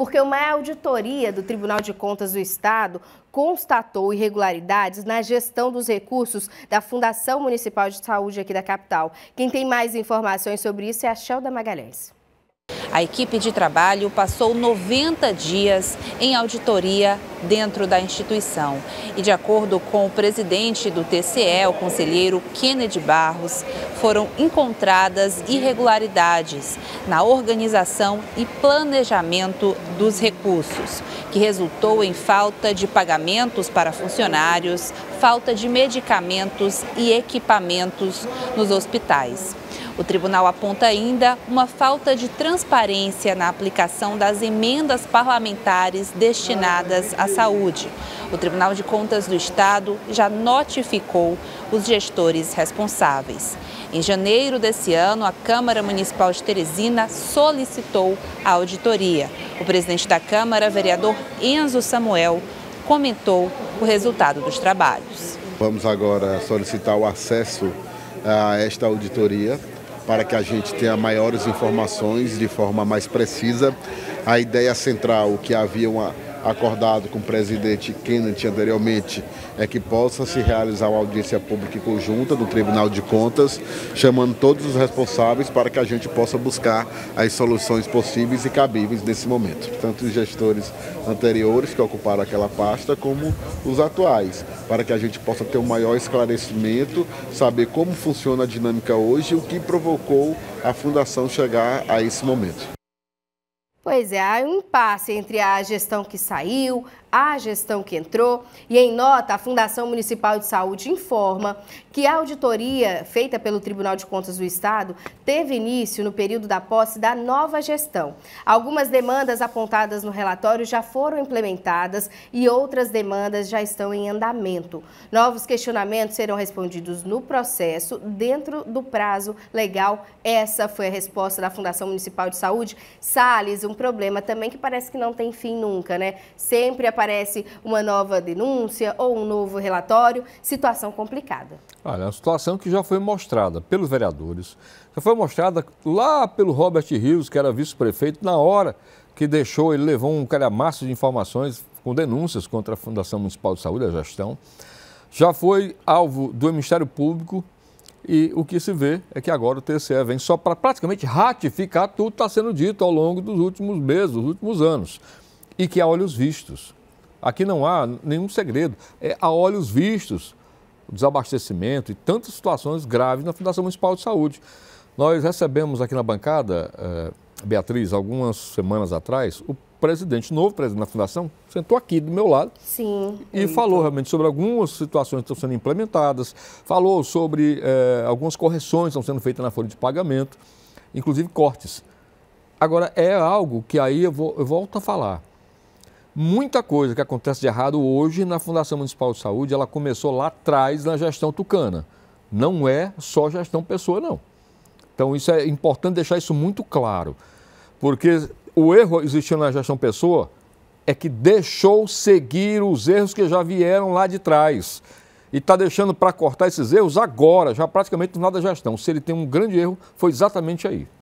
porque uma auditoria do Tribunal de Contas do Estado constatou irregularidades na gestão dos recursos da Fundação Municipal de Saúde aqui da capital. Quem tem mais informações sobre isso é a Shelda Magalhães. A equipe de trabalho passou 90 dias em auditoria dentro da instituição. E de acordo com o presidente do TCE, o conselheiro Kennedy Barros, foram encontradas irregularidades na organização e planejamento dos recursos, que resultou em falta de pagamentos para funcionários, falta de medicamentos e equipamentos nos hospitais. O tribunal aponta ainda uma falta de transparência na aplicação das emendas parlamentares destinadas à saúde. O Tribunal de Contas do Estado já notificou os gestores responsáveis. Em janeiro desse ano, a Câmara Municipal de Teresina solicitou a auditoria. O presidente da Câmara, vereador Enzo Samuel, comentou o resultado dos trabalhos. Vamos agora solicitar o acesso a esta auditoria, para que a gente tenha maiores informações de forma mais precisa. A ideia central que havia acordado com o presidente Kennedy anteriormente é que possa se realizar uma audiência pública conjunta do Tribunal de Contas, chamando todos os responsáveis para que a gente possa buscar as soluções possíveis e cabíveis nesse momento. Tanto os gestores anteriores que ocuparam aquela pasta, como os atuais, para que a gente possa ter um maior esclarecimento, saber como funciona a dinâmica hoje e o que provocou a Fundação chegar a esse momento. Pois é, há um impasse entre a gestão que saiu, a gestão que entrou, e em nota, a Fundação Municipal de Saúde informa que a auditoria feita pelo Tribunal de Contas do Estado teve início no período da posse da nova gestão. Algumas demandas apontadas no relatório já foram implementadas e outras demandas já estão em andamento. Novos questionamentos serão respondidos no processo dentro do prazo legal. Essa foi a resposta da Fundação Municipal de Saúde. Salles, um problema também que parece que não tem fim nunca, né? Sempre aparece uma nova denúncia ou um novo relatório, situação complicada. Olha, é uma situação que já foi mostrada pelos vereadores, já foi mostrada lá pelo Robert Rios, que era vice-prefeito, na hora que deixou, ele levou um calhamaço de informações com denúncias contra a Fundação Municipal de Saúde, a gestão. Já foi alvo do Ministério Público e o que se vê é que agora o TCE vem só para praticamente ratificar tudo que está sendo dito ao longo dos últimos meses, dos últimos anos. E que a olhos vistos. Aqui não há nenhum segredo, é a olhos vistos o desabastecimento e tantas situações graves na Fundação Municipal de Saúde. Nós recebemos aqui na bancada, Beatriz, algumas semanas atrás, o novo presidente da Fundação, sentou aqui do meu lado. Sim. E falou realmente sobre algumas situações que estão sendo implementadas, falou sobre algumas correções que estão sendo feitas na folha de pagamento, inclusive cortes. Agora, é algo que aí eu volto a falar. Muita coisa que acontece de errado hoje na Fundação Municipal de Saúde, ela começou lá atrás na gestão Tucana. Não é só gestão pessoa, não. Então, isso é importante deixar isso muito claro. Porque o erro existindo na gestão pessoa é que deixou seguir os erros que já vieram lá de trás. E está deixando para cortar esses erros agora, já praticamente no final da gestão. Se ele tem um grande erro, foi exatamente aí.